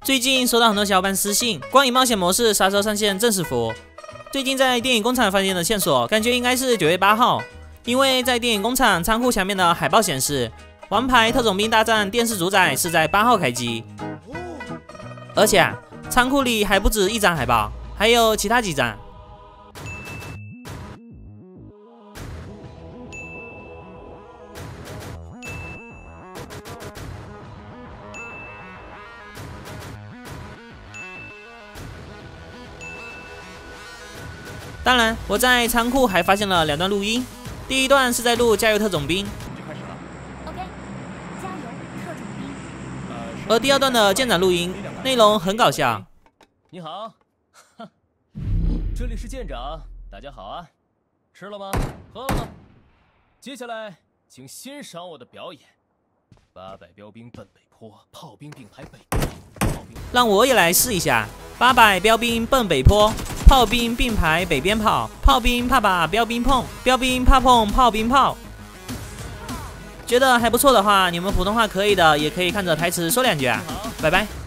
最近收到很多小伙伴私信，光影冒险模式杀手上线正式服。最近在电影工厂发现的线索，感觉应该是9月8号，因为在电影工厂仓库墙面的海报显示，《王牌特种兵大战》电视主宰是在8号开机。而且仓库里还不止一张海报，还有其他几张。当然，我在仓库还发现了2段录音，第一段是在录《加油特种兵》， 就开始了。OK， 加油特种兵。 而第2段的舰长录音内容很搞笑。 你好，这里是舰长，大家好啊，吃了吗？喝了吗？接下来请欣赏我的表演。800标兵奔北坡，炮兵并排北坡。 让我也来试一下，800标兵奔北坡。炮兵并排北边跑，炮兵怕把标兵碰，标兵怕碰炮兵炮。觉得还不错的话，你们普通话可以的，也可以看着台词说2句啊。拜拜。